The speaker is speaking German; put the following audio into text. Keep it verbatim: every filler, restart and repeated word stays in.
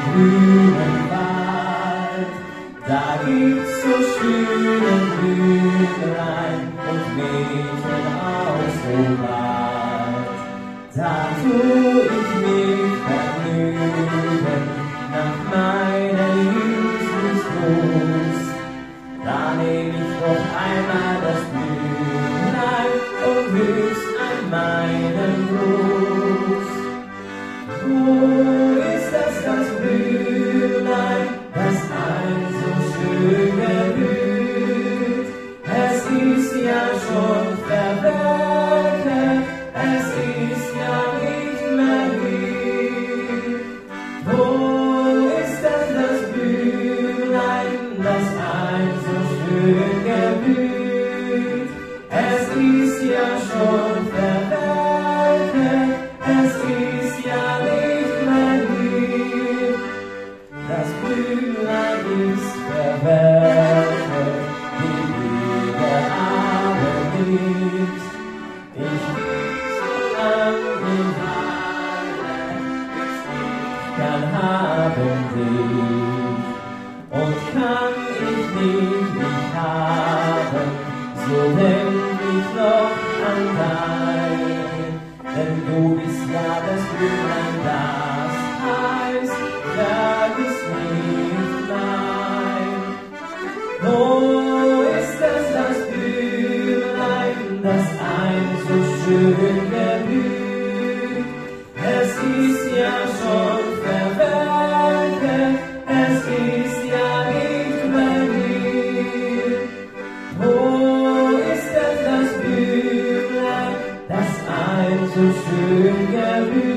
grünen Wald. Da gibt's so schöne Blümlein und Mädchen auch so bald. Da tu ich mich vergnügen nach meiner Jüngstensgruß. Da nehm ich doch einmal das Blümlein und küss an meinen Gruß. Wo ist das, das Blümlein, das ein so schön geblüht? Es ist ja schon verwelkt, es ist ja nicht mehr lieb. Wo ist das, das Blümlein, das ein so schön geblüht? Es ist ja schon verwelkt, es ist ja nicht mehr lieb. Das Blümlein ist verwelkt, wie der Abend liegt. Ich lieg so lang im Haare, bis ich kann haben dich. Und kann ich dich nicht haben, so denk ich noch an dein. Denn du bist ja das Blümlein, das heißt, vergiss nicht nein. Wo ist es, das Blümlein, das ein so schön geblüht? Es ist ja schon verwelkt, es ist ja nicht mehr lieb. Wo ist es, das Blümlein, das ein so schön geblüht?